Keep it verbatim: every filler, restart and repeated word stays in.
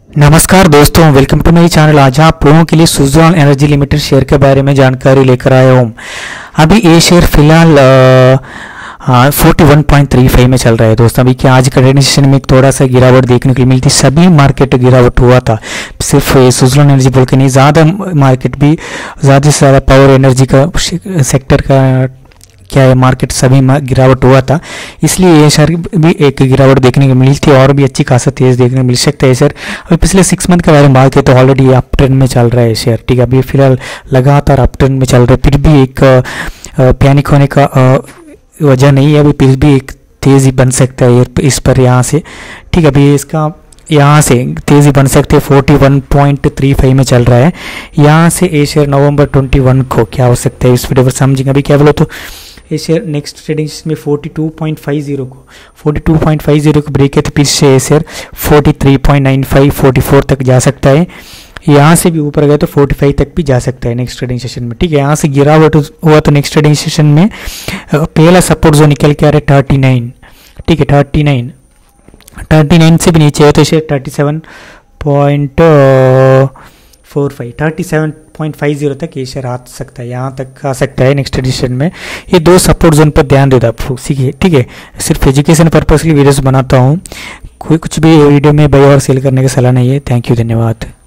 नमस्कार दोस्तों, welcome to मेरी चैनल। आज आप लोगों के लिए सुज़लॉन एनर्जी लिमिटेड शेयर के बारे में जानकारी लेकर आया हूँ। अभी ये शेयर फिलहाल forty one point three five में चल रहा है दोस्तों। अभी क्या आज का ट्रेडिंग सेशन में थोड़ा सा गिरावट देखने को मिलती, सभी मार्केट गिरावट हुआ था, सिर्फ सुज़लॉन एनर्जी बोल के नहीं, ज़्यादा मार्केट भी ज़्यादा से ज़्यादा पावर एनर्जी का सेक्टर का क्या है मार्केट सभी गिरावट हुआ था, इसलिए ये शेयर भी एक गिरावट देखने को मिली थी और भी अच्छी खासा तेज देखने को मिल सकता है सर। अभी पिछले सिक्स मंथ के बारे में बात करें तो ऑलरेडी अप ट्रेंड में चल रहा है शेयर, ठीक है। अभी फिलहाल लगातार अप ट्रेंड में चल रहा है, फिर भी एक पैनिक होने का वजह नहीं है, अभी फिर भी एक तेज़ी बन सकता है इस पर यहाँ से, ठीक है। अभी इसका यहाँ से तेज़ी बन सकती है, forty one point three five में चल रहा है। यहाँ से ये शेयर नवंबर ट्वेंटी वन को क्या हो सकता है इस वीडियो पर समझेंगे। अभी क्या बोलो तो ये शेयर नेक्स्ट ट्रेडिंग में forty two point five zero को forty two point five zero को ब्रेक है तो फिर से ये share forty three point nine five forty four तक जा सकता है। यहाँ से भी ऊपर गए तो फोर्टी फाइव तक भी जा सकता है नेक्स्ट ट्रेडिंग सेशन में, ठीक है। यहाँ से गिरावट हुआ तो नेक्स्ट ट्रेडिंग सेशन में पहला सपोर्ट जो निकल के आ रहा है थर्टी नाइन, ठीक है। थर्टी नाइन थर्टी नाइन से भी नीचे है तो share thirty seven point four five thirty seven point five zero तक ये शेयर आ सकता है, यहाँ तक आ सकता है नेक्स्ट एडिशन में। ये दो सपोर्ट जोन पर ध्यान देता है, सीखिए, ठीक है। सिर्फ एजुकेशन पर्पस के लिए वीडियोस बनाता हूँ, कोई कुछ भी वीडियो में बाय और सेल करने की सलाह नहीं है। थैंक यू, धन्यवाद।